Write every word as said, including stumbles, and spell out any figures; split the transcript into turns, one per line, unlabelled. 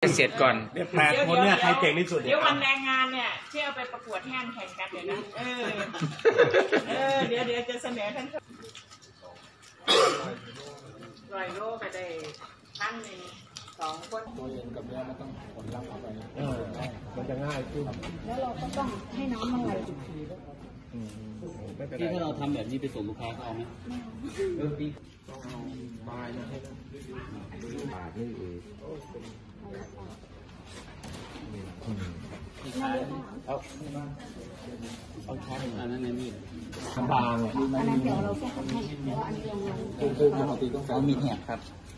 เสร็จก่อน
เดี๋ยวแปดคนเนี่ยใครเก่งที่สุด
เดี๋ยววันแรงงานเนี่ยเชื่อไปประกวดแทนแข่งกันเดี๋ยวนะเออเออเดี๋ยวเดี๋ยวจะเสนอท่านรอยโลก็ได้ท่านหนึ่งสองคน
ตัวเองกับเนื้อมันต้องผลลัพธ์เข้าไปเออมันจะง่ายขึ้น
แล้วเราก็ต้องให้น้ำมันไหลอีกทีด้วย
ที่ถ้าเราทำแบบนี้ไปส่งลูกค้าเขาเอาไหมเออปี
ต้องเอาบายนะให้บาทนี่เองเอาเอาช้อน
อันนั้นในมีด
บางเลย
อันนั้นเดี๋ยวเราแค่ทำให้เพราะว่าอันนี้เรา
คือคือปกติต้อง
เอามีดแหกครับ